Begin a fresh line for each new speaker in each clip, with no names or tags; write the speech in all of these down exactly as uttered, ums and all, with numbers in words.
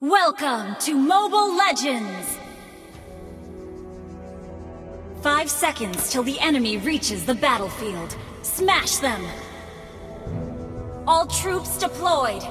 Welcome to Mobile Legends! Five seconds till the enemy reaches the battlefield. Smash them! All troops deployed!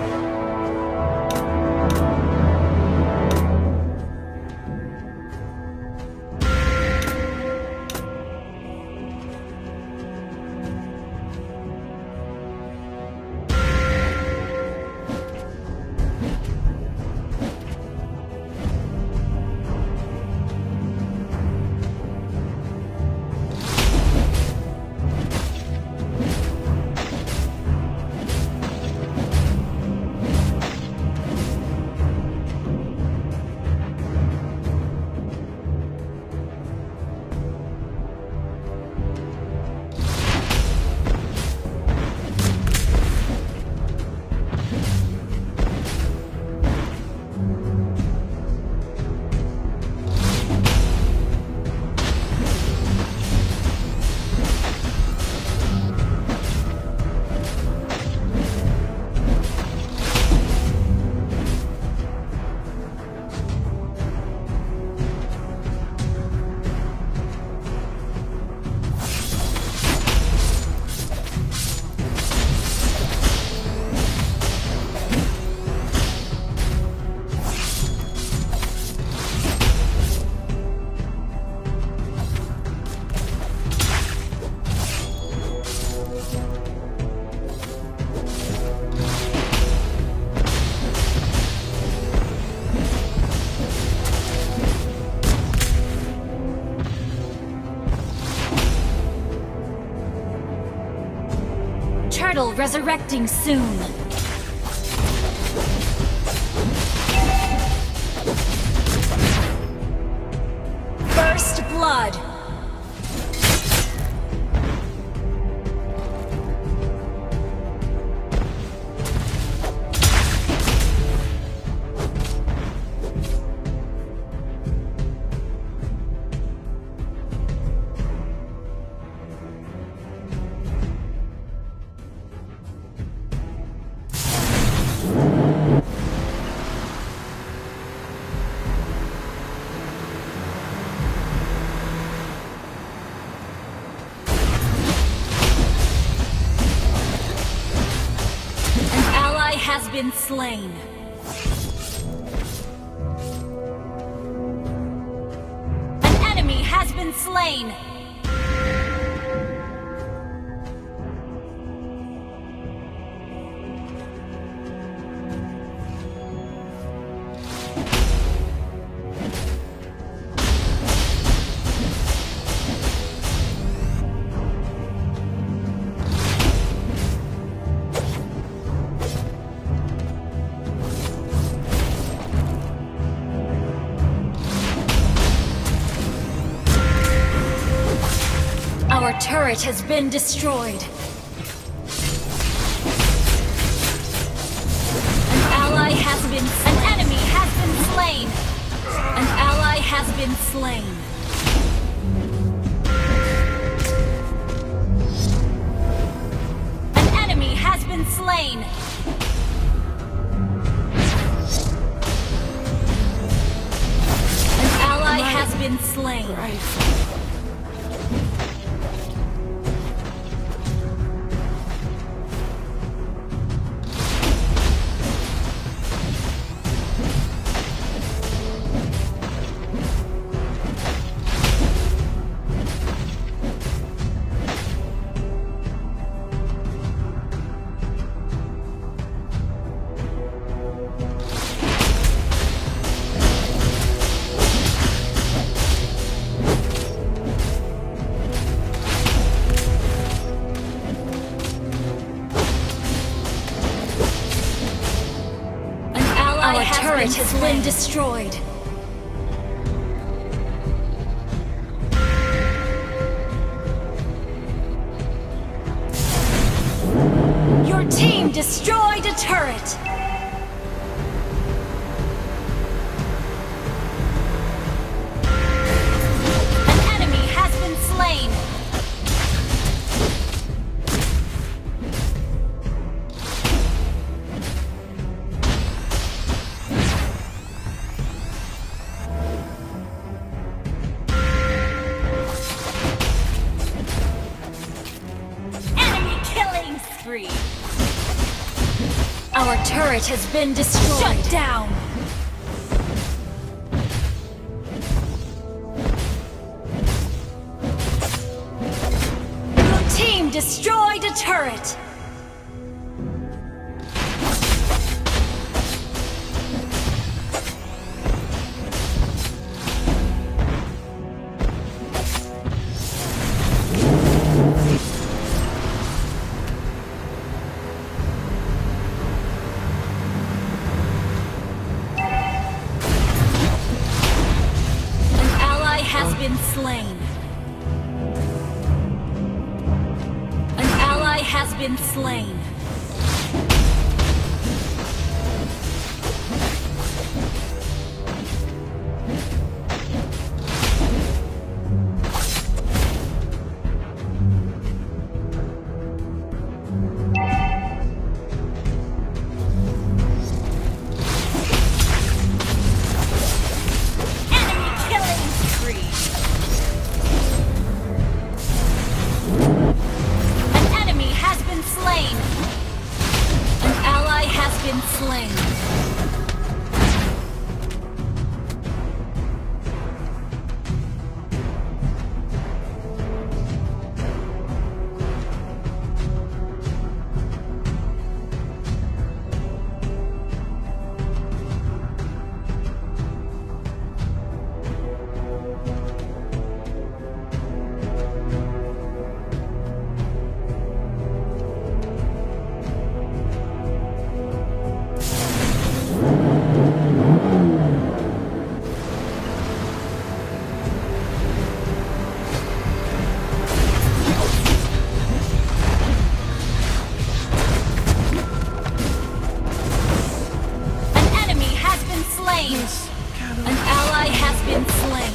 Turtle resurrecting soon. First blood. Has been slain. An enemy has been slain. Our turret has been destroyed. An ally has been... An enemy has been slain. An ally has been slain. An enemy has been slain. An ally has been slain.
Right.
Our turret has been destroyed. Your team destroyed a turret. An enemy has been slain. Our turret has been destroyed. Shut down! Your team destroyed a turret! Slain. An ally has been slain. Slain. An ally has been slain.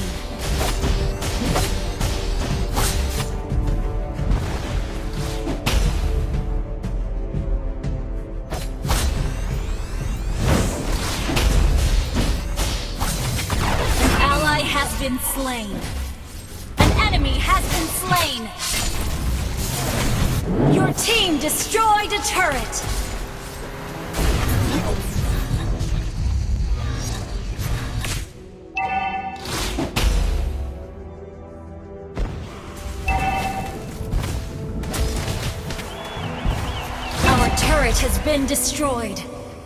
An ally has been slain. An enemy has been slain. Your team destroyed a turret. Turret has been destroyed.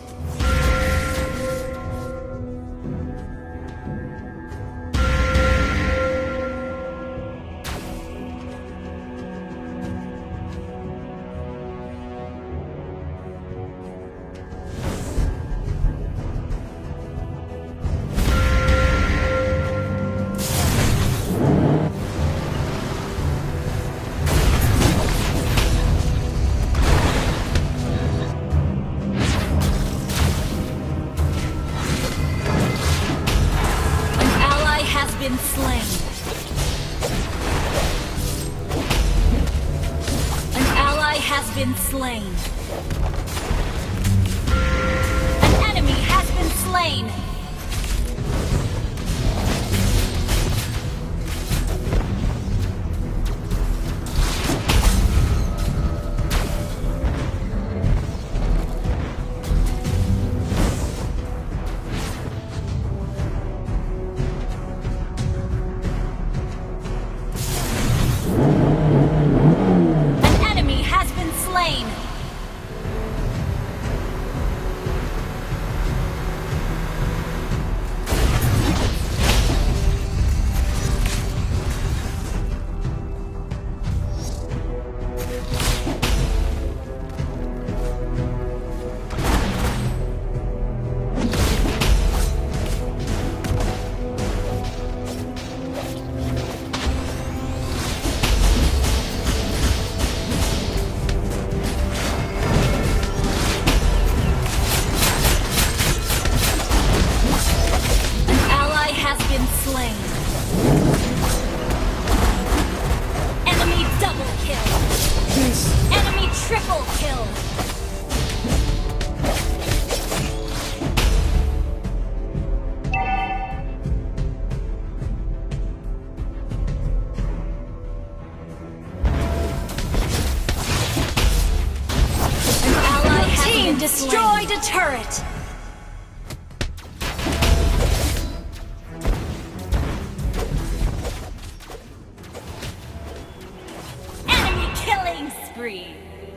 Been slain. An ally has been slain. An enemy has been slain. destroyed a turret! Enemy killing spree!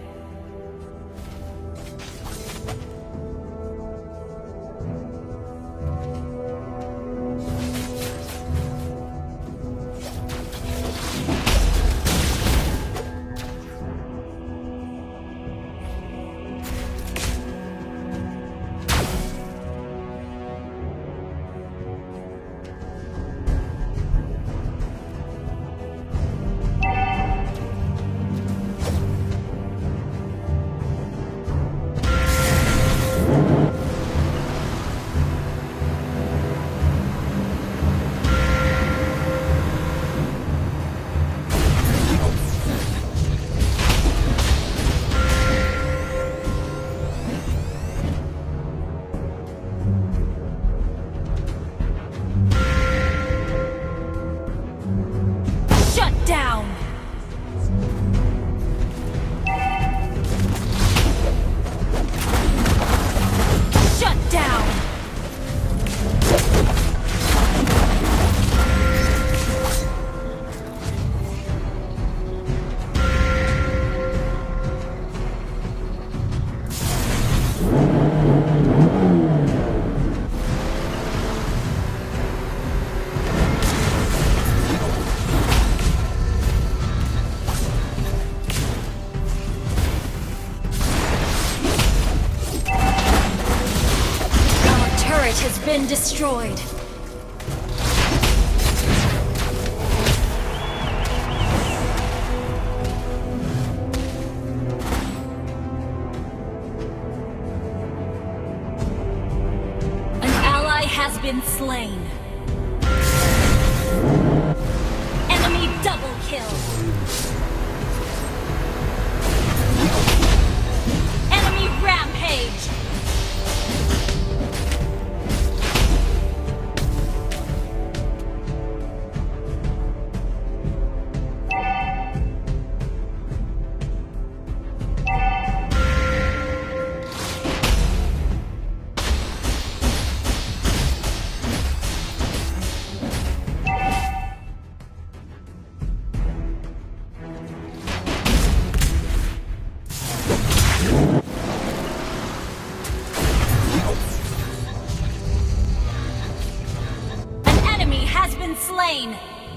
Has been destroyed. An ally has been slain. Enemy double kill. Enemy rampage. Slain.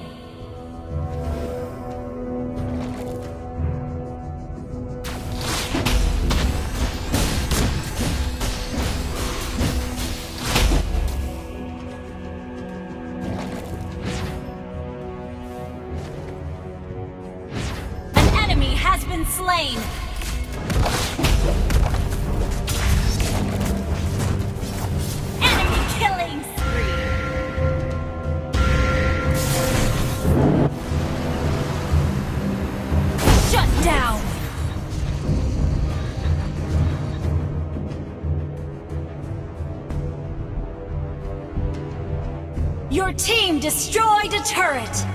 An enemy has been slain. Enemy killing spree. Down. Your team destroyed a turret.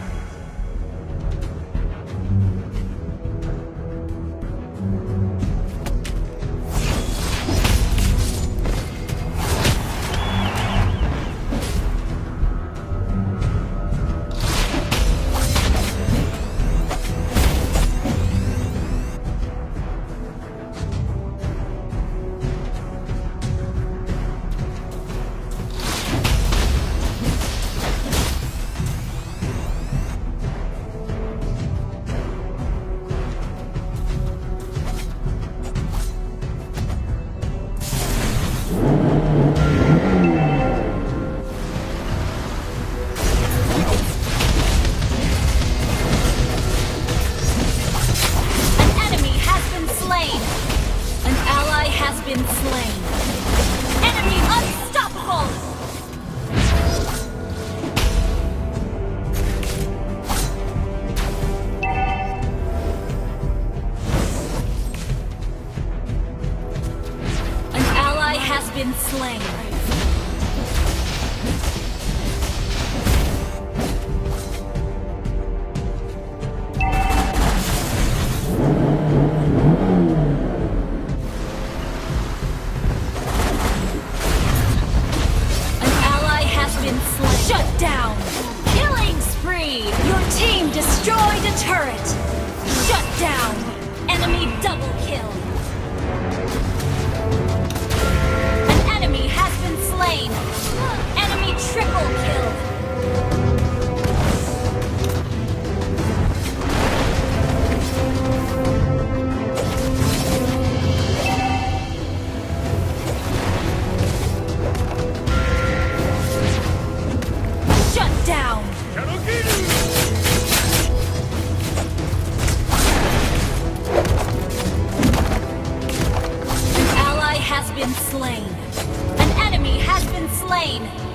Been slain. Enemy unstoppable! An ally has been slain. down! Killing spree! Your team destroyed a turret! Shut down! Enemy double kill! An enemy has been slain! Enemy triple kill! Shut down! An ally has been slain. An enemy has been slain.